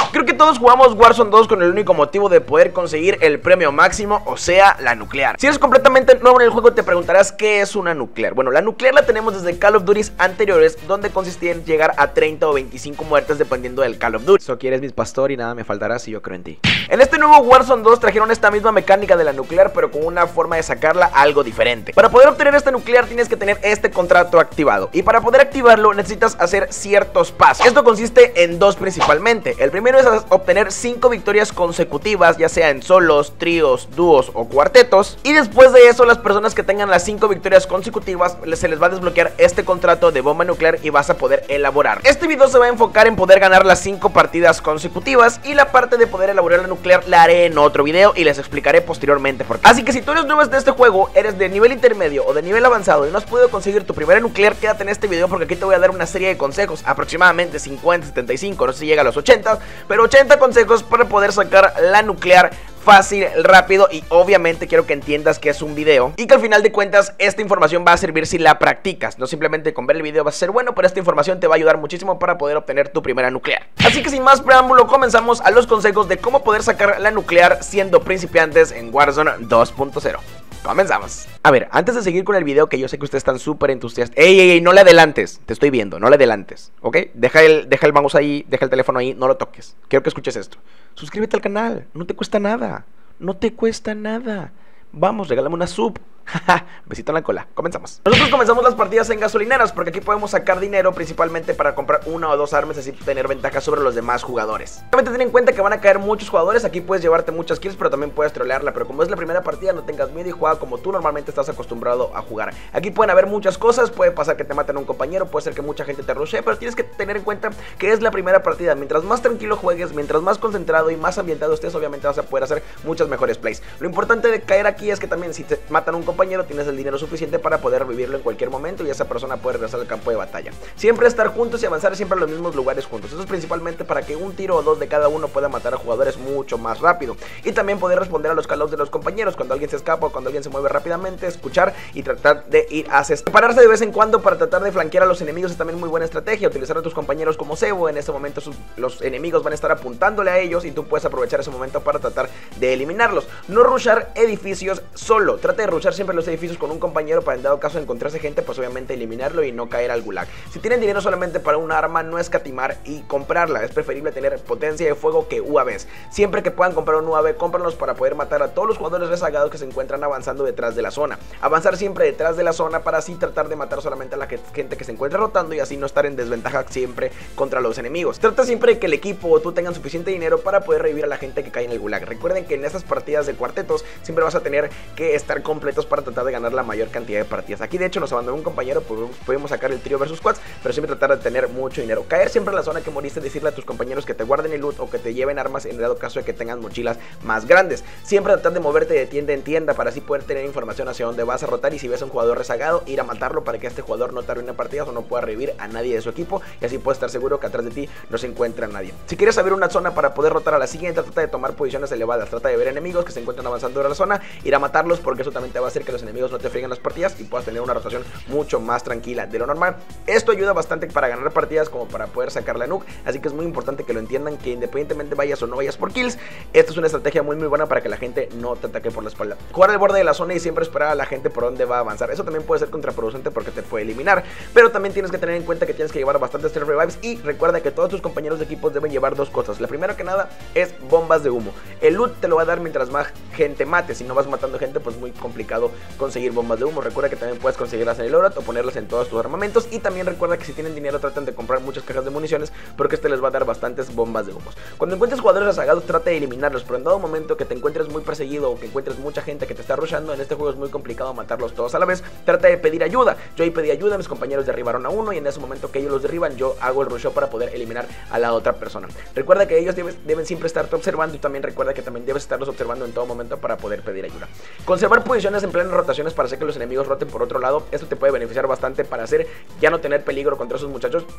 Creo que todos jugamos Warzone 2 con el único motivo de poder conseguir el premio máximo, o sea, la nuclear. Si eres completamente nuevo en el juego te preguntarás qué es una nuclear. Bueno, la nuclear la tenemos desde Call of Duty anteriores, donde consistía en llegar a 30 o 25 muertes dependiendo del Call of Duty. So, quieres mi pastor y nada me faltará si yo creo en ti. En este nuevo Warzone 2 trajeron esta misma mecánica de la nuclear, pero con una forma de sacarla algo diferente. Para poder obtener esta nuclear tienes que tener este contrato activado, y para poder activarlo necesitas hacer ciertos pasos. Esto consiste en dos principalmente. El primero es obtener 5 victorias consecutivas, ya sea en solos, tríos, dúos o cuartetos, y después de eso las personas que tengan las 5 victorias consecutivas se les va a desbloquear este contrato de bomba nuclear y vas a poder elaborar. Este video se va a enfocar en poder ganar las 5 partidas consecutivas, y la parte de poder elaborar la nuclear la haré en otro video y les explicaré posteriormente por qué. Así que si tú eres nuevo en este juego, eres de nivel intermedio o de nivel avanzado y no has podido conseguir tu primera nuclear, quédate en este video porque aquí te voy a dar una serie de consejos, aproximadamente 50, 75, no sé si llega a los 80, pero 80 consejos para poder sacar la nuclear fácil, rápido, y obviamente quiero que entiendas que es un video y que al final de cuentas esta información va a servir si la practicas. No simplemente con ver el video vas a ser bueno, pero esta información te va a ayudar muchísimo para poder obtener tu primera nuclear. Así que sin más preámbulo, comenzamos a los consejos de cómo poder sacar la nuclear siendo principiantes en Warzone 2.0. Comenzamos. A ver, antes de seguir con el video, que yo sé que ustedes están súper entusiastas. ¡Ey! No le adelantes, te estoy viendo, no le adelantes, ¿ok? Deja el mouse ahí, deja el teléfono ahí, no lo toques. Quiero que escuches esto. Suscríbete al canal, no te cuesta nada. No te cuesta nada. Vamos, regálame una sub. Besito en la cola, comenzamos. Nosotros comenzamos las partidas en gasolineras porque aquí podemos sacar dinero principalmente para comprar 1 o 2 armas, así tener ventaja sobre los demás jugadores. Obviamente ten en cuenta que van a caer muchos jugadores, aquí puedes llevarte muchas kills, pero también puedes trolearla. Pero como es la primera partida, no tengas miedo y juega como tú normalmente estás acostumbrado a jugar. Aquí pueden haber muchas cosas, puede pasar que te maten a un compañero, puede ser que mucha gente te rushee, pero tienes que tener en cuenta que es la primera partida. Mientras más tranquilo juegues, mientras más concentrado y más ambientado estés, obviamente vas a poder hacer muchas mejores plays. Lo importante de caer aquí es que también si te matan a un compañero, tienes el dinero suficiente para poder vivirlo en cualquier momento y esa persona puede regresar al campo de batalla. Siempre estar juntos y avanzar siempre a los mismos lugares juntos. Eso es principalmente para que un tiro o dos de cada uno pueda matar a jugadores mucho más rápido. Y también poder responder a los calls de los compañeros cuando alguien se escapa o cuando alguien se mueve rápidamente, escuchar y tratar de ir a asestar. Pararse de vez en cuando para tratar de flanquear a los enemigos es también muy buena estrategia. Utilizar a tus compañeros como cebo. En ese momento los enemigos van a estar apuntándole a ellos y tú puedes aprovechar ese momento para tratar de eliminarlos. No rushar edificios solo. Trata de rushar siempre los edificios con un compañero para en dado caso de encontrarse gente, pues obviamente eliminarlo y no caer al gulag. Si tienen dinero solamente para un arma, no escatimar y comprarla. Es preferible tener potencia de fuego que UAVs. Siempre que puedan comprar un UAV, cómpranlos para poder matar a todos los jugadores rezagados que se encuentran avanzando detrás de la zona. Avanzar siempre detrás de la zona para así tratar de matar solamente a la gente que se encuentra rotando y así no estar en desventaja siempre contra los enemigos. Trata siempre de que el equipo o tú tengan suficiente dinero para poder revivir a la gente que cae en el gulag. Recuerden que en estas partidas de cuartetos siempre vas a tener que estar completos para tratar de ganar la mayor cantidad de partidas. Aquí de hecho nos abandonó un compañero, pues podemos sacar el trío versus squads, pero siempre tratar de tener mucho dinero. Caer siempre en la zona que moriste, decirle a tus compañeros que te guarden el loot o que te lleven armas en dado caso de que tengan mochilas más grandes. Siempre tratar de moverte de tienda en tienda para así poder tener información hacia dónde vas a rotar, y si ves a un jugador rezagado, ir a matarlo para que este jugador no te arruine partidas o no pueda revivir a nadie de su equipo, y así puedes estar seguro que atrás de ti no se encuentra nadie. Si quieres saber una zona para poder rotar a la siguiente, trata de tomar posiciones elevadas, trata de ver enemigos que se encuentran avanzando en la zona, ir a matarlos porque eso también te va a hacer que los enemigos no te frieguen las partidas y puedas tener una rotación mucho más tranquila de lo normal. Esto ayuda bastante para ganar partidas como para poder sacar la nuke, así que es muy importante que lo entiendan, que independientemente vayas o no vayas por kills, esta es una estrategia muy buena para que la gente no te ataque por la espalda. Jugar al borde de la zona y siempre esperar a la gente por dónde va a avanzar, eso también puede ser contraproducente porque te puede eliminar, pero también tienes que tener en cuenta que tienes que llevar bastantes self revives, y recuerda que todos tus compañeros de equipo deben llevar dos cosas. La primera que nada es bombas de humo. El loot te lo va a dar mientras más gente mate. Si no vas matando gente, pues muy complicado conseguir bombas de humo. Recuerda que también puedes conseguirlas en el Orat o ponerlas en todos tus armamentos, y también recuerda que si tienen dinero traten de comprar muchas cajas de municiones porque este les va a dar bastantes bombas de humos. Cuando encuentres jugadores rezagados trata de eliminarlos, pero en dado momento que te encuentres muy perseguido o que encuentres mucha gente que te está rushando, en este juego es muy complicado matarlos todos a la vez. Trata de pedir ayuda. Yo ahí pedí ayuda, mis compañeros derribaron a uno y en ese momento que ellos los derriban yo hago el rusheo para poder eliminar a la otra persona. Recuerda que ellos deben siempre estarte observando, y también recuerda que también debes estarlos observando en todo momento para poder pedir ayuda. Conservar posiciones en plenas rotaciones para hacer que los enemigos roten por otro lado, esto te puede beneficiar bastante para hacer ya no tener peligro contra esos muchachos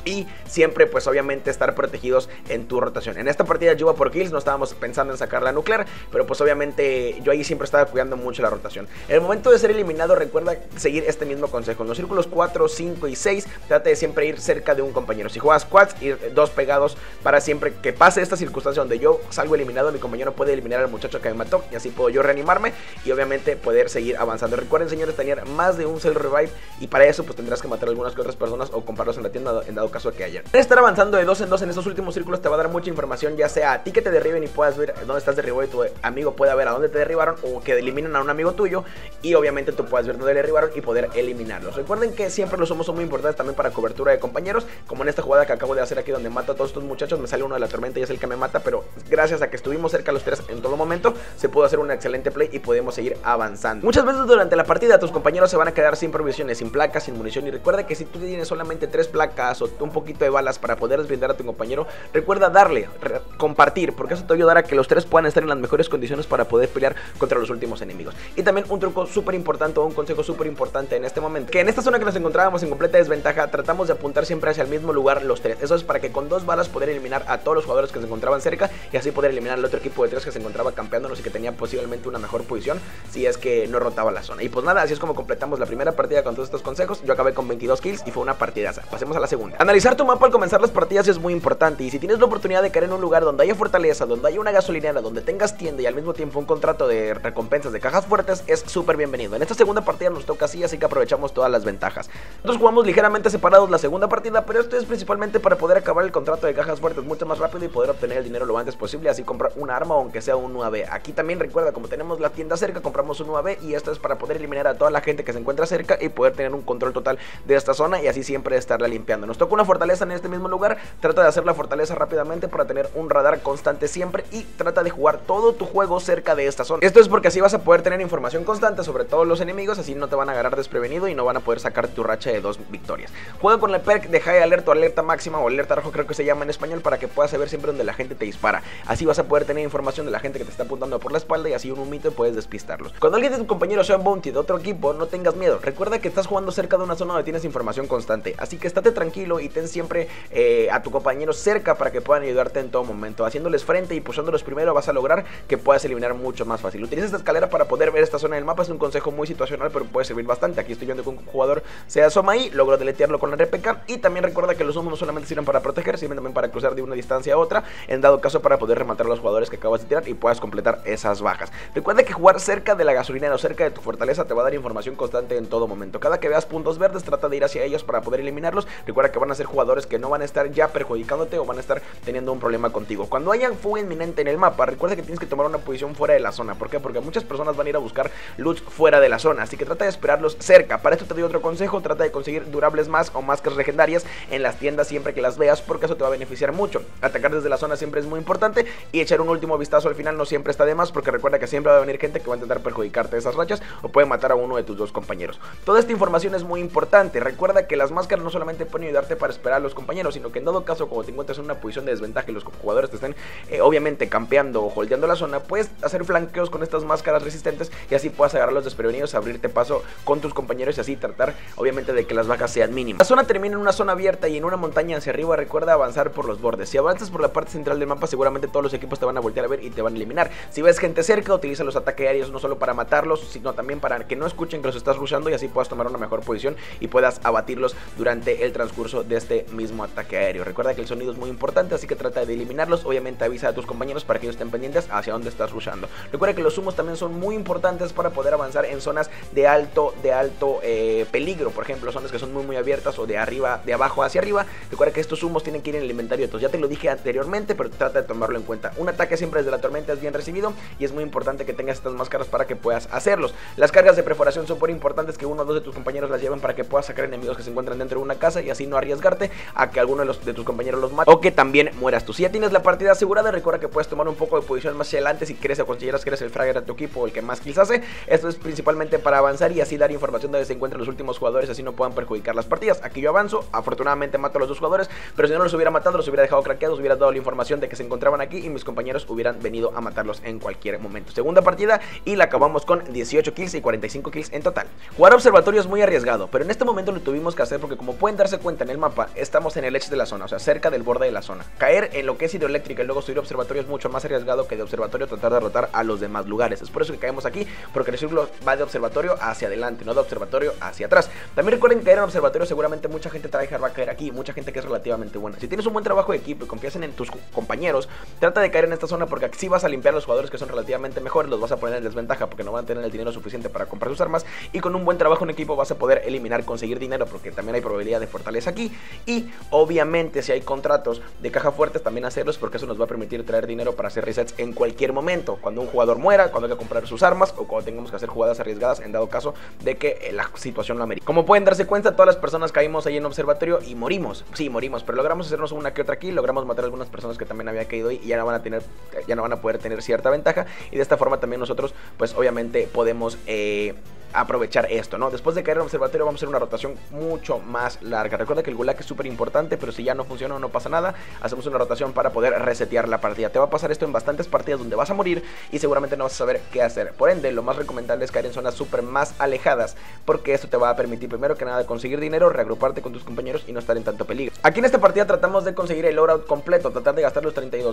y siempre pues obviamente estar protegidos en tu rotación. En esta partida yo iba por kills, no estábamos pensando en sacar la nuclear, pero pues obviamente yo ahí siempre estaba cuidando mucho la rotación. En el momento de ser eliminado, recuerda seguir este mismo consejo. En los círculos 4, 5 y 6 trata de siempre ir cerca de un compañero. Si juegas quads, ir dos pegados para siempre que pase esta circunstancia donde yo salgo eliminado, mi compañero puede eliminar al muchacho que me mató y así puedo yo reanimarme y obviamente poder seguir avanzando. Recuerden, señores, tener más de un cell revive y para eso pues tendrás que matar a algunas que otras personas o comprarlos en la tienda en dado caso que haya. Estar avanzando de 2 en 2 en estos últimos círculos te va a dar mucha información, ya sea a ti que te derriben y puedas ver dónde estás derribado y tu amigo pueda ver a dónde te derribaron, o que eliminen a un amigo tuyo y obviamente tú puedas ver dónde le derribaron y poder eliminarlos. Recuerden que siempre los somos son muy importantes también para cobertura de compañeros, como en esta jugada que acabo de hacer aquí donde mato a todos estos muchachos. Me sale uno de la tormenta y es el que me mata, pero gracias a que estuvimos cerca los tres en todo momento se pudo hacer un excelente play y podemos seguir avanzando. Muchas veces durante la partida tus compañeros se van a quedar sin provisiones, sin placas, sin munición, y recuerda que si tú tienes solamente 3 placas o un poquito de balas para poder brindar a tu compañero, recuerda darle, compartir, porque eso te va a ayudar a que los tres puedan estar en las mejores condiciones para poder pelear contra los últimos enemigos. Y también un truco súper importante o un consejo súper importante en este momento, que en esta zona que nos encontrábamos en completa desventaja, tratamos de apuntar siempre hacia el mismo lugar los tres. Eso es para que con 2 balas poder eliminar a todos los jugadores que se encontraban cerca y así poder eliminar al otro equipo de 3 que se encontraba campeándonos y que tenía posiblemente una mejor posición si es que no rotaba la zona. Y pues nada, así es como completamos la primera partida con todos estos consejos. Yo acabé con 22 kills y fue una partidaza. Pasemos a la segunda. Analizar tu mapa al comenzar las partidas es muy importante, y si tienes la oportunidad de caer en un lugar donde haya fortaleza, donde haya una gasolinera, donde tengas tienda y al mismo tiempo un contrato de recompensas de cajas fuertes, es súper bienvenido. En esta segunda partida nos toca así que aprovechamos todas las ventajas. Nosotros jugamos ligeramente separados la segunda partida, pero esto es principalmente para poder acabar el contrato de cajas fuertes mucho más rápido y poder obtener el dinero lo antes posible, así comprar un arma o aunque sea un UAV. Aquí también recuerda, como tenemos la tienda cerca, compramos un UAV y esto es para poder eliminar a toda la gente que se encuentra cerca y poder tener un control total de esta zona y así siempre estarla limpiando. Nos toca una fortaleza en este mismo lugar, trata de hacer la fortaleza rápidamente para tener un radar constante siempre y trata de jugar todo tu juego cerca de esta zona. Esto es porque así vas a poder tener información constante sobre todos los enemigos, así no te van a agarrar desprevenido y no van a poder sacar tu racha de 2 victorias. Juega con el perk de High Alert o alerta máxima o alerta rojo, creo que se llama en español, para que puedas saber siempre donde la gente te dispara. Así vas a poder tener información de la gente que te está apuntando por la espalda y así un humito puedes despistarlos. Cuando alguien de tus compañeros sea un bounty de otro equipo, no tengas miedo. Recuerda que estás jugando cerca de una zona donde tienes información constante, así que estate tranquilo y ten siempre a tu compañero cerca para que puedan ayudarte en todo momento. Haciéndoles frente y pusándolos primero vas a lograr que puedas eliminar mucho más fácil. Utiliza esta escalera para poder ver esta zona del mapa, es un consejo muy situacional pero puede servir bastante. Aquí estoy viendo que un jugador se asoma ahí, logro deletearlo con la RPK y también recuerda que los humos no solamente sirven para proteger, sirven también para cruzar de una distancia a otra, en dado caso para poder rematar a los jugadores que acabas de tirar y puedas completar esas bajas. Recuerda que jugar cerca de la gasolinera o cerca de tu fortaleza te va a dar información constante en todo momento. Cada que veas puntos verdes trata de ir hacia ellos para poder eliminarlos. Recuerda que van a ser jugadores que no van a estar ya perjudicándote o van a estar teniendo un problema contigo. Cuando haya fuga inminente en el mapa, recuerda que tienes que tomar una posición fuera de la zona. ¿Por qué? Porque muchas personas van a ir a buscar loot fuera de la zona, así que trata de esperarlos cerca. Para esto te doy otro consejo, trata de conseguir durables más o máscaras legendarias en las tiendas siempre que las veas, porque eso te va a beneficiar mucho. Atacar desde la zona siempre es muy importante y echar un último vistazo al final no siempre está de más, porque recuerda que siempre va a venir gente que va a intentar perjudicarte esas rachas o puede matar a uno de tus 2 compañeros. Toda esta información es muy importante. Recuerda que las máscaras no solamente pueden ayudarte para esperar a los compañeros, sino que en dado caso cuando te encuentres en una posición de desventaja y los jugadores te estén obviamente campeando o holdeando la zona, puedes hacer flanqueos con estas máscaras resistentes y así puedas agarrarlos desprevenidos, abrirte paso con tus compañeros y así tratar obviamente de que las bajas sean mínimas. La zona termina en una zona abierta y en una montaña hacia arriba. Recuerda avanzar por los bordes. Si avanzas por la parte central del mapa, seguramente todos los equipos te van a voltear a ver y te van a eliminar. Si ves gente cerca, utiliza los ataques aéreos no solo para matarlos, sino también para que no escuchen que los estás rushando y así puedas tomar una mejor posición y puedas abatirlos durante el transcurso de este mismo ataque aéreo. Recuerda que el sonido es muy importante, así que trata de eliminarlos. Obviamente avisa a tus compañeros para que ellos estén pendientes hacia dónde estás rushando. Recuerda que los humos también son muy importantes para poder avanzar en zonas de alto peligro, por ejemplo, zonas que son muy abiertas o de abajo hacia arriba. Recuerda que estos humos tienen que ir en el inventario. Entonces ya te lo dije anteriormente, pero trata de tomarlo en cuenta. Un ataque siempre desde la tormenta es bien recibido y es muy importante que tengas estas máscaras para que puedas hacerlos. Las cargas de perforación son muy importantes, que uno o dos de tus compañeros las lleven para que puedas sacar enemigos que se encuentran dentro de una casa y así no arriesgarte a que alguno de tus compañeros los mate o que también mueras tú. Si ya tienes la partida asegurada, recuerda que puedes tomar un poco de posición más hacia adelante si crees o consideras que eres el fragger de tu equipo o el que más kills hace. Esto es principalmente para avanzar y así dar información de donde se encuentran los últimos jugadores, así no puedan perjudicar las partidas. Aquí yo avanzo, afortunadamente mato a los 2 jugadores, pero si no los hubiera matado, los hubiera dejado craqueados, hubiera dado la información de que se encontraban aquí y mis compañeros hubieran venido a matarlos en cualquier momento. Segunda partida y la acabamos con 18 kills y 45 kills en total. Jugar observatorio es muy arriesgado, pero en este momento lo tuvimos que hacer porque, como pueden darse cuenta en el mapa, mapa, estamos en el edge de la zona, o sea, cerca del borde de la zona. Caer en lo que es hidroeléctrica y luego subir observatorio es mucho más arriesgado que de observatorio tratar de derrotar a los demás lugares. Es por eso que caemos aquí, porque el círculo va de observatorio hacia adelante, no de observatorio hacia atrás. También recuerden que caer en observatorio, seguramente mucha gente tryhard va a caer aquí, mucha gente que es relativamente buena. Si tienes un buen trabajo de equipo y confías en tus compañeros, trata de caer en esta zona porque así vas a limpiar a los jugadores que son relativamente mejores, los vas a poner en desventaja porque no van a tener el dinero suficiente para comprar sus armas, y con un buen trabajo en equipo vas a poder eliminar, conseguir dinero, porque también hay probabilidad de fortaleza aquí, y obviamente si hay contratos de caja fuertes también hacerlos, porque eso nos va a permitir traer dinero para hacer resets en cualquier momento, cuando un jugador muera, cuando hay que comprar sus armas o cuando tengamos que hacer jugadas arriesgadas en dado caso de que la situación lo amerite. Como pueden darse cuenta, todas las personas caímos ahí en observatorio y morimos, sí, morimos, pero logramos hacernos una que otra aquí, logramos matar a algunas personas que también habían caído ahí y ya no van a poder tener cierta ventaja, y de esta forma también nosotros pues obviamente podemos aprovechar esto, ¿no? Después de caer en observatorio vamos a hacer una rotación mucho más larga. Recuerda que el gulag es súper importante, pero si ya no funciona no pasa nada, hacemos una rotación para poder resetear la partida. Te va a pasar esto en bastantes partidas donde vas a morir y seguramente no vas a saber qué hacer. Por ende, lo más recomendable es caer en zonas súper más alejadas, porque esto te va a permitir primero que nada conseguir dinero, reagruparte con tus compañeros y no estar en tanto peligro. Aquí en esta partida tratamos de conseguir el loadout completo, tratar de gastar los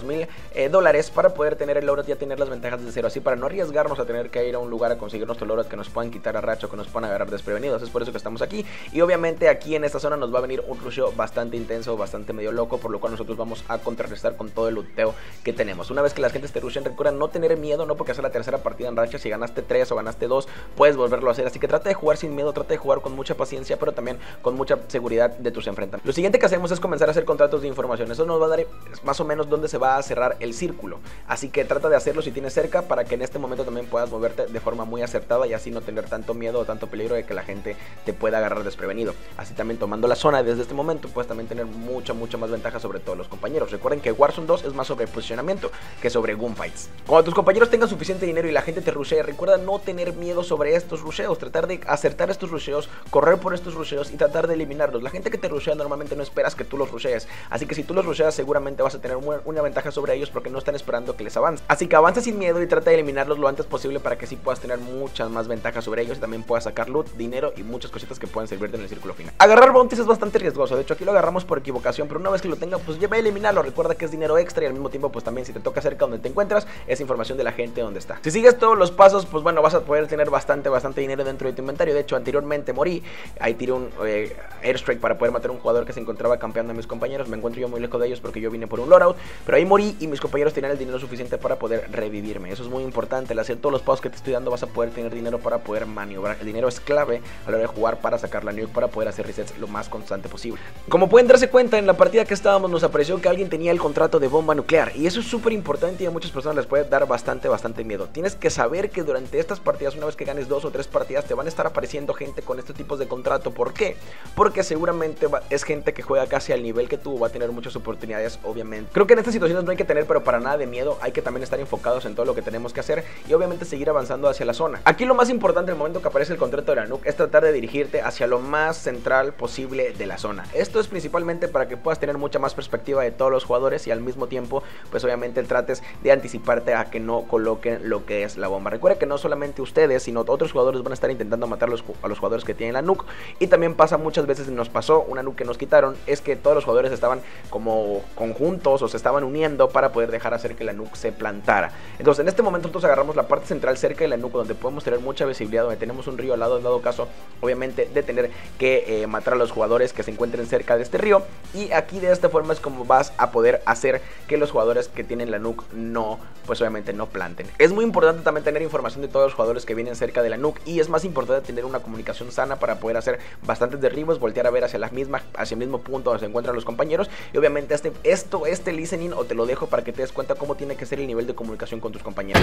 $32,000 para poder tener el loadout y ya tener las ventajas de cero, así para no arriesgarnos a tener que ir a un lugar a conseguir nuestro loadout que nos puedan quitar a racho, que nos puedan agarrar desprevenidos. Es por eso que estamos aquí, y obviamente aquí en esta zona nos va a venir un rusheo bastante intenso, bastante medio loco, por lo cual nosotros vamos a contrarrestar con todo el looteo que tenemos. Una vez que las gentes te rushen, recuerda no tener miedo, no porque sea la tercera partida en racha, si ganaste 3 o ganaste 2 puedes volverlo a hacer, así que trata de jugar sin miedo, trata de jugar con mucha paciencia, pero también con mucha seguridad de tus enfrentamientos. Lo siguiente que hacemos es comenzar a hacer contratos de información. Eso nos va a dar más o menos dónde se va a cerrar el círculo, así que trata de hacerlo si tienes cerca, para que en este momento también puedas moverte de forma muy acertada y así no tener tanto miedo o tanto peligro de que la gente te pueda agarrar desprevenido. Así también tomando la zona desde este momento puedes también tener mucha más ventaja sobre todos los compañeros. Recuerden que Warzone 2 es más sobre posicionamiento que sobre gunfights. Cuando tus compañeros tengan suficiente dinero y la gente te rushea, recuerda no tener miedo sobre estos rusheos, tratar de acertar estos rusheos, correr por estos rusheos y tratar de eliminarlos. La gente que te rushea normalmente no esperas que tú los rushees, así que si tú los rusheas seguramente vas a tener una ventaja sobre ellos porque no están esperando que les avance. Así que avanza sin miedo y trata de eliminarlos lo antes posible para que sí puedas tener muchas más ventajas sobre ellos y también puedas sacar loot, dinero y muchas cositas que pueden servirte en el círculo final. Agarrar bounties es bastante riesgoso, de hecho aquí lo agarramos por equivocación, pero una vez que lo tenga pues ya va a eliminarlo. Recuerda que es dinero extra y al mismo tiempo pues también si te toca cerca donde te encuentras es información de la gente donde está. Si sigues todos los pasos pues bueno, vas a poder tener bastante dinero dentro de tu inventario. De hecho anteriormente morí, ahí tiré un airstrike para poder matar a un jugador que se encontraba campeando a mis compañeros. Me encuentro yo muy lejos de ellos porque yo vine por un loadout, pero ahí morí y mis compañeros tenían el dinero suficiente para poder revivirme. Eso es muy importante, al hacer todos los pasos que te estoy dando vas a poder tener dinero para poder maniobrar. El dinero es clave a la hora de jugar para sacar la nuke, para poder hacer resets lo más constante posible. Como pueden darse cuenta, en la partida que estábamos nos apareció que alguien tenía el contrato de bomba nuclear y eso es súper importante y a muchas personas les puede dar bastante miedo. Tienes que saber que durante estas partidas, una vez que ganes 2 o 3 partidas, te van a estar apareciendo gente con estos tipos de contrato. ¿Por qué? Porque seguramente es gente que juega casi al nivel que tú, va a tener muchas oportunidades, obviamente. Creo que en estas situaciones no hay que tener pero para nada de miedo, hay que también estar enfocados en todo lo que tenemos que hacer y obviamente seguir avanzando hacia la zona. Aquí lo más importante en el momento que aparece el contrato de la nuke es tratar de dirigirte hacia lo más central posible de la zona. Esto es principalmente para que puedas tener mucha más perspectiva de todos los jugadores y al mismo tiempo pues obviamente trates de anticiparte a que no coloquen lo que es la bomba. Recuerda que no solamente ustedes sino otros jugadores van a estar intentando matar a los jugadores que tienen la nuke, y también pasa muchas veces, nos pasó una nuke que nos quitaron, es que todos los jugadores estaban como conjuntos o se estaban uniendo para poder dejar hacer que la nuke se plantara. Entonces en este momento nosotros agarramos la parte central cerca de la nuke donde podemos tener mucha visibilidad, donde tenemos un río al lado, en dado caso obviamente de tener que matar a los jugadores que se encuentren cerca de este río, y aquí de esta forma es como vas a poder hacer que los jugadores que tienen la nuke no, pues obviamente no planten. Es muy importante también tener información de todos los jugadores que vienen cerca de la nuke y es más importante tener una comunicación sana para poder hacer bastantes derribos, voltear a ver hacia el mismo punto donde se encuentran los compañeros y obviamente este listening o te lo dejo para que te des cuenta cómo tiene que ser el nivel de comunicación con tus compañeros.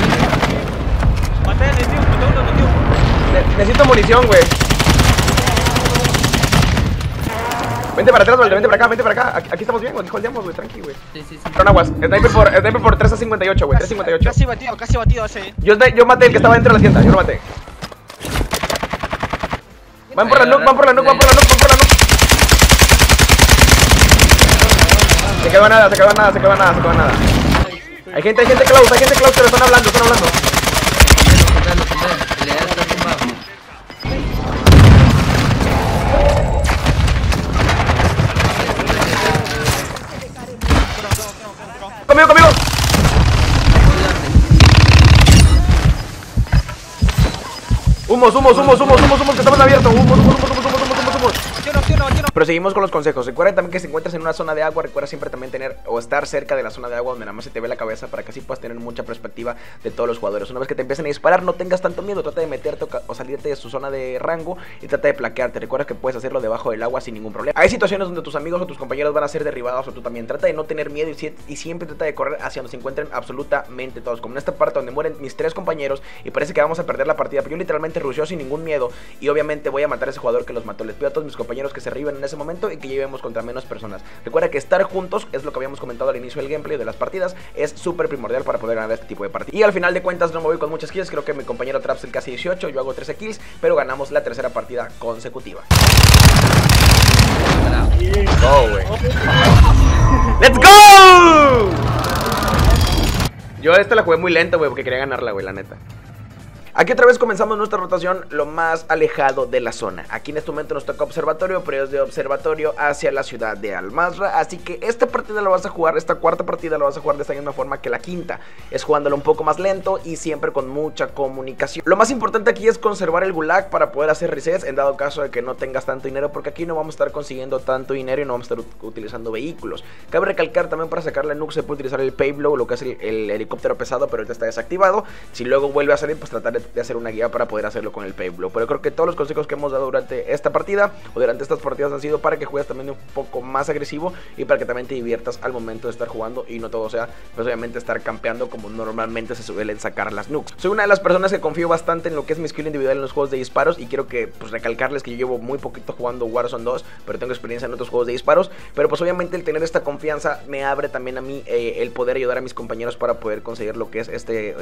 Necesito munición, güey. Vente para atrás, Valde, vente para acá. Aquí estamos bien, güey, holdeamos, güey, tranqui, güey. Sí. Son aguas, sniper por 3 a 58, güey, 358. Casi batido ese. Yo maté el que estaba dentro de la tienda, yo lo maté. Van por la nuke. Se quedó nada. Hay gente close, que lo están hablando. ¡Conmigo, conmigo! Humos, que estamos abiertos. Humos. Pero seguimos con los consejos. Recuerda también que si encuentras en una zona de agua, recuerda siempre también tener o estar cerca de la zona de agua donde nada más se te ve la cabeza, para que así puedas tener mucha perspectiva de todos los jugadores. Una vez que te empiecen a disparar, no tengas tanto miedo, trata de meterte o salirte de su zona de rango y trata de plaquearte. Recuerda que puedes hacerlo debajo del agua sin ningún problema. Hay situaciones donde tus amigos o tus compañeros van a ser derribados o tú también. Trata de no tener miedo y siempre trata de correr hacia donde se encuentren absolutamente todos. Como en esta parte donde mueren mis 3 compañeros y parece que vamos a perder la partida, pero yo literalmente rusheo sin ningún miedo y obviamente voy a matar a ese jugador que los mató. Les pido a todos mis compañeros que se reviven en ese momento y que llevemos contra menos personas. Recuerda que estar juntos es lo que habíamos comentado al inicio del gameplay de las partidas, es súper primordial para poder ganar este tipo de partidas. Y al final de cuentas no me voy con muchas kills, creo que mi compañero Trapsel casi 18, yo hago 13 kills, pero ganamos la tercera partida consecutiva. Go, wey. ¡Let's go! Yo esta la jugué muy lento, güey, porque quería ganarla, güey, la neta. Aquí otra vez comenzamos nuestra rotación lo más alejado de la zona. Aquí en este momento nos toca observatorio, pero es de observatorio hacia la ciudad de Al Mazrah. Así que esta partida la vas a jugar, esta cuarta partida la vas a jugar de esta misma forma que la quinta. Es jugándolo un poco más lento y siempre con mucha comunicación. Lo más importante aquí es conservar el gulag para poder hacer resets en dado caso de que no tengas tanto dinero, porque aquí no vamos a estar consiguiendo tanto dinero y no vamos a estar utilizando vehículos. Cabe recalcar también, para sacar la nuke se puede utilizar el Payload, lo que es el helicóptero pesado, pero ahorita está desactivado. Si luego vuelve a salir, pues tratar de hacer una guía para poder hacerlo con el Payload. Pero creo que todos los consejos que hemos dado durante esta partida o durante estas partidas han sido para que juegues también un poco más agresivo y para que también te diviertas al momento de estar jugando y no todo sea, pues obviamente estar campeando como normalmente se suelen sacar las nukes. Soy una de las personas que confío bastante en lo que es mi skill individual en los juegos de disparos y quiero que pues recalcarles que yo llevo muy poquito jugando Warzone 2, pero tengo experiencia en otros juegos de disparos. Pero pues obviamente el tener esta confianza me abre también a mí el poder ayudar a mis compañeros para poder conseguir lo que es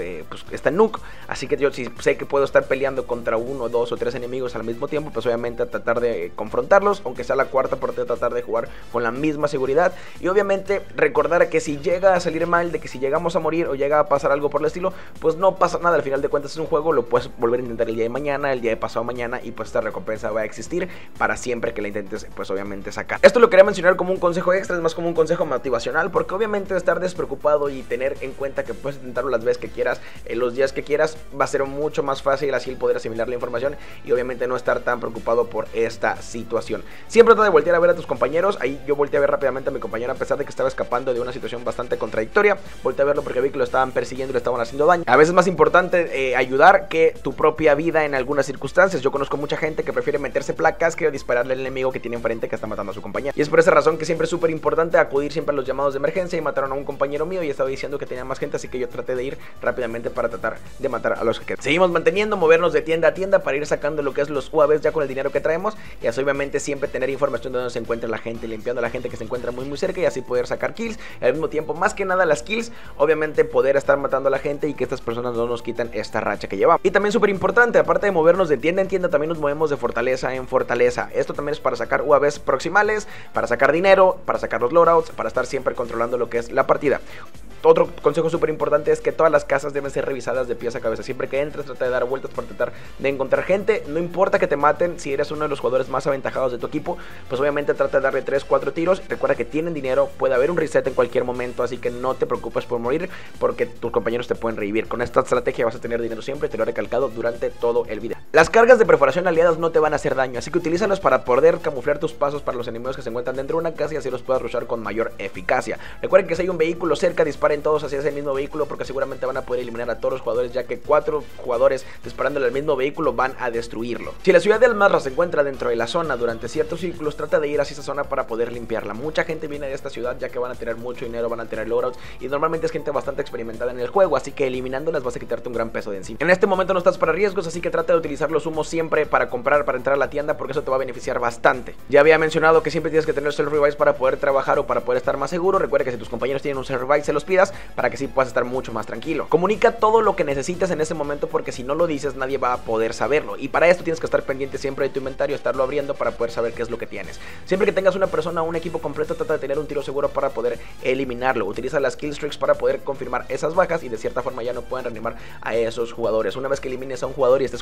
esta nuke. Así que yo sí sé que puedo estar peleando contra 1, 2 o 3 enemigos al mismo tiempo, pues obviamente a tratar de confrontarlos, aunque sea la cuarta partida, tratar de jugar con la misma seguridad y obviamente recordar que si llega a salir mal, de que si llegamos a morir o llega a pasar algo por el estilo, pues no pasa nada, al final de cuentas es un juego, lo puedes volver a intentar el día de mañana, el día de pasado mañana y pues esta recompensa va a existir para siempre que la intentes pues obviamente sacar. Esto lo quería mencionar como un consejo extra, es más como un consejo motivacional, porque obviamente estar despreocupado y tener en cuenta que puedes intentarlo las veces que quieras, los días que quieras, va a ser mucho más fácil así el poder asimilar la información y obviamente no estar tan preocupado por esta situación. Siempre trata de voltear a ver a tus compañeros. Ahí yo volteé a ver rápidamente a mi compañero a pesar de que estaba escapando de una situación bastante contradictoria. Volteé a verlo porque vi que lo estaban persiguiendo y le estaban haciendo daño. A veces es más importante ayudar que tu propia vida en algunas circunstancias. Yo conozco mucha gente que prefiere meterse placas que dispararle al enemigo que tiene enfrente que está matando a su compañero. Y es por esa razón que siempre es súper importante acudir siempre a los llamados de emergencia. Y mataron a un compañero mío y estaba diciendo que tenía más gente, así que yo traté de ir rápidamente para tratar de matar a los que quedan. Seguimos manteniendo, movernos de tienda a tienda para ir sacando lo que es los UAVs ya con el dinero que traemos y así obviamente siempre tener información de dónde se encuentra la gente, limpiando a la gente que se encuentra muy cerca y así poder sacar kills. Al mismo tiempo, más que nada las kills, obviamente poder estar matando a la gente y que estas personas no nos quitan esta racha que llevamos. Y también súper importante, aparte de movernos de tienda en tienda, también nos movemos de fortaleza en fortaleza. Esto también es para sacar UAVs proximales, para sacar dinero, para sacar los loadouts, para estar siempre controlando lo que es la partida. Otro consejo súper importante es que todas las casas deben ser revisadas de pies a cabeza. Siempre que entres, trata de dar vueltas para tratar de encontrar gente. No importa que te maten, si eres uno de los jugadores más aventajados de tu equipo, pues obviamente trata de darle 3, 4 tiros. Recuerda que tienen dinero, puede haber un reset en cualquier momento, así que no te preocupes por morir, porque tus compañeros te pueden revivir. Con esta estrategia vas a tener dinero siempre, te lo he recalcado durante todo el video. Las cargas de perforación aliadas no te van a hacer daño, así que utilízalas para poder camuflar tus pasos para los enemigos que se encuentran dentro de una casa y así los puedas rushar con mayor eficacia. Recuerden que si hay un vehículo cerca, disparen todos hacia ese mismo vehículo, porque seguramente van a poder eliminar a todos los jugadores, ya que 4 jugadores disparándole al mismo vehículo van a destruirlo. Si la ciudad de Al Mazrah se encuentra dentro de la zona durante ciertos círculos, trata de ir hacia esa zona para poder limpiarla. Mucha gente viene de esta ciudad ya que van a tener mucho dinero, van a tener loadouts y normalmente es gente bastante experimentada en el juego, así que eliminándolas vas a quitarte un gran peso de encima. En este momento no estás para riesgos, así que trata de utilizar los humos siempre para comprar, para entrar a la tienda, porque eso te va a beneficiar bastante. Ya había mencionado que siempre tienes que tener self revives para poder trabajar o para poder estar más seguro. Recuerda que si tus compañeros tienen un self revive, se los pidas para que sí puedas estar mucho más tranquilo. Comunica todo lo que necesitas en ese momento, porque si no lo dices nadie va a poder saberlo, y para esto tienes que estar pendiente siempre de tu inventario, estarlo abriendo para poder saber qué es lo que tienes. Siempre que tengas una persona o un equipo completo, trata de tener un tiro seguro para poder eliminarlo. Utiliza las kill streaks para poder confirmar esas bajas y de cierta forma ya no pueden reanimar a esos jugadores. Una vez que elimines a un jugador y estés jugando en equipo,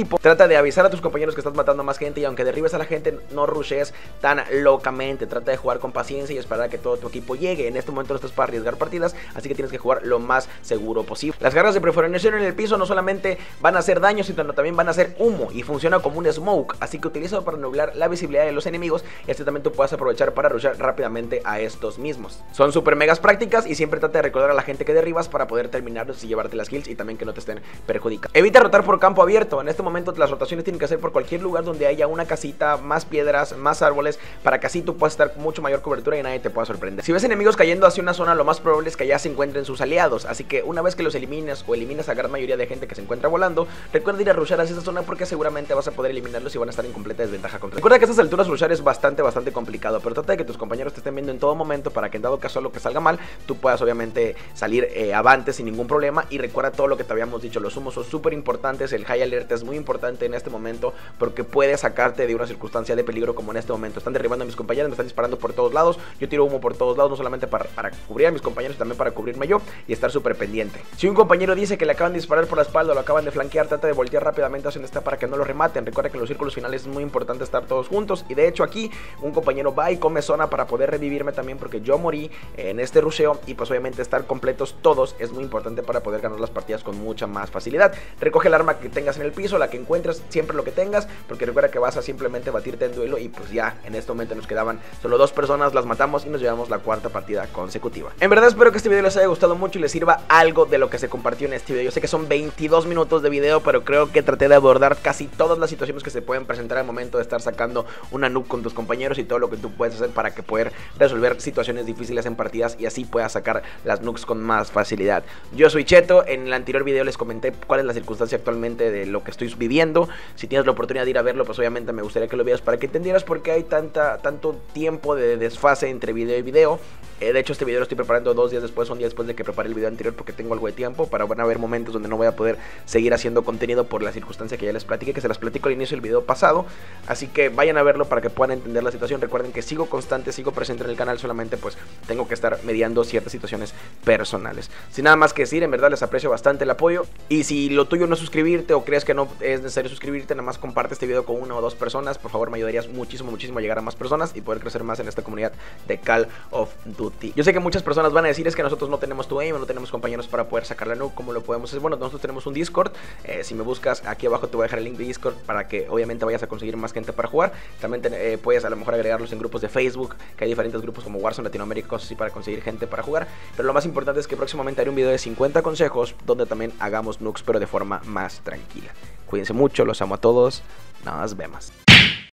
equipo, trata de avisar a tus compañeros que estás matando a más gente, y aunque derribes a la gente, no rushes tan locamente. Trata de jugar con paciencia y esperar a que todo tu equipo llegue. En este momento no estás para arriesgar partidas, así que tienes que jugar lo más seguro posible. Las garras de perforación en el piso no solamente van a hacer daño, sino también van a hacer humo y funciona como un smoke, así que utilízalo para nublar la visibilidad de los enemigos y así también tú puedas aprovechar para rushar rápidamente a estos mismos. Son super megas prácticas y siempre trata de recordar a la gente que derribas para poder terminarlos y llevarte las kills y también que no te estén perjudicando. Evita rotar por campo abierto. En este momento las rotaciones tienen que ser por cualquier lugar donde haya una casita, más piedras, más árboles, para que así tú puedas estar con mucho mayor cobertura y nadie te pueda sorprender. Si ves enemigos cayendo hacia una zona, lo más probable es que allá se encuentren sus aliados, así que una vez que los elimines o eliminas a la gran mayoría de gente que se encuentra volando, recuerda ir a rushar hacia esa zona porque seguramente vas a poder eliminarlos y van a estar en completa desventaja contra ti. Recuerda que a estas alturas rushar es bastante complicado, pero trata de que tus compañeros te estén viendo en todo momento para que en dado caso lo que salga mal, tú puedas obviamente salir avante sin ningún problema. Y recuerda todo lo que te habíamos dicho, los humos son súper importantes, el high alert es muy importante en este momento porque puede sacarte de una circunstancia de peligro como en este momento. Están derribando a mis compañeros, me están disparando por todos lados, yo tiro humo por todos lados, no solamente para cubrir a mis compañeros, también para cubrirme yo y estar súper pendiente. Si un compañero dice que le acaban de disparar por la espalda o lo acaban de flanquear, trata de voltear rápidamente hacia donde está para que no lo rematen. Recuerda que en los círculos finales es muy importante estar todos juntos, y de hecho aquí un compañero va y come zona para poder revivirme también porque yo morí en este rusheo, y pues obviamente estar completos todos es muy importante para poder ganar las partidas con mucha más facilidad. Recoge el arma que tengas en el piso, la que encuentres, siempre lo que tengas, porque recuerda que vas a simplemente batirte en duelo, y pues ya en este momento nos quedaban solo 2 personas, las matamos y nos llevamos la 4ª partida consecutiva. En verdad espero que este video les haya gustado mucho y les sirva algo de lo que se compartió en este video. Yo sé que son 22 minutos de video, pero creo que traté de abordar casi todas las situaciones que se pueden presentar al momento de estar sacando una nuke con tus compañeros y todo lo que tú puedes hacer para que poder resolver situaciones difíciles en partidas y así puedas sacar las nukes con más facilidad. Yo soy Cheto, en el anterior video les comenté cuál es la circunstancia actualmente de lo que estoy viviendo. Si tienes la oportunidad de ir a verlo, pues obviamente me gustaría que lo vieras para que entendieras por qué hay tanto tiempo de desfase entre video y video. De hecho este video lo estoy preparando 2 días después, un día después de que preparé el video anterior, porque tengo algo de tiempo, para van a haber momentos donde no voy a poder seguir haciendo contenido por la circunstancia que ya les platiqué, que se las platico al inicio del video pasado. Así que vayan a verlo para que puedan entender la situación. Recuerden que sigo constante, sigo presente en el canal, solamente pues tengo que estar mediando ciertas situaciones personales. Sin nada más que decir, en verdad les aprecio bastante el apoyo, y si lo tuyo no es suscribirte o crees que no es necesario suscribirte, nada más comparte este video con 1 o 2 personas, por favor, me ayudarías muchísimo a llegar a más personas y poder crecer más en esta comunidad de Call of Duty. Yo sé que muchas personas van a decir es que nosotros no tenemos tu aim, no tenemos compañeros para poder sacar la nuke, ¿cómo lo podemos hacer? Bueno, nosotros tenemos un Discord, si me buscas aquí abajo te voy a dejar el link de Discord para que obviamente vayas a conseguir más gente para jugar. También puedes a lo mejor agregarlos en grupos de Facebook, que hay diferentes grupos como Warzone Latinoamérica, cosas así para conseguir gente para jugar. Pero lo más importante es que próximamente haré un video de 50 consejos donde también hagamos nukes pero de forma más tranquila. Cuídense mucho, los amo a todos, nos vemos.